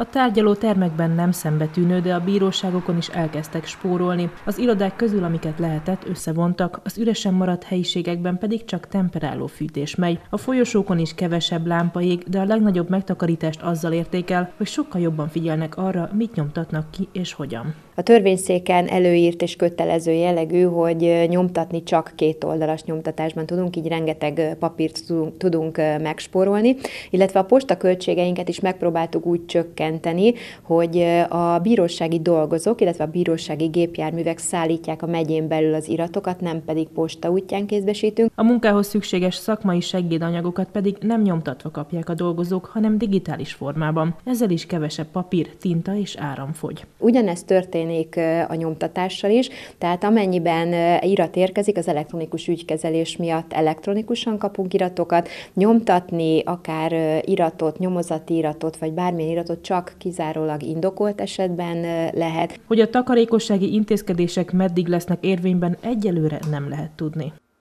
A tárgyaló termekben nem szembetűnő, de a bíróságokon is elkezdtek spórolni. Az irodák közül, amiket lehetett, összevontak, az üresen maradt helyiségekben pedig csak temperáló fűtés megy. A folyosókon is kevesebb lámpa ég, de a legnagyobb megtakarítást azzal érték el, hogy sokkal jobban figyelnek arra, mit nyomtatnak ki és hogyan. A törvényszéken előírt és kötelező jellegű, hogy nyomtatni csak kétoldalas nyomtatásban tudunk, így rengeteg papírt tudunk megspórolni, illetve a postaköltségeinket is megpróbáltuk úgy csökkenteni, hogy a bírósági dolgozók, illetve a bírósági gépjárművek szállítják a megyén belül az iratokat, nem pedig posta útján kézbesítünk. A munkához szükséges szakmai segédanyagokat pedig nem nyomtatva kapják a dolgozók, hanem digitális formában. Ezzel is kevesebb papír, tinta és áram fogy. Ugyanezt történik a nyomtatással is, tehát amennyiben irat érkezik, az elektronikus ügykezelés miatt elektronikusan kapunk iratokat, nyomtatni akár iratot, nyomozati iratot, vagy bármilyen iratot csak kizárólag indokolt esetben lehet. Hogy a takarékossági intézkedések meddig lesznek érvényben, egyelőre nem lehet tudni.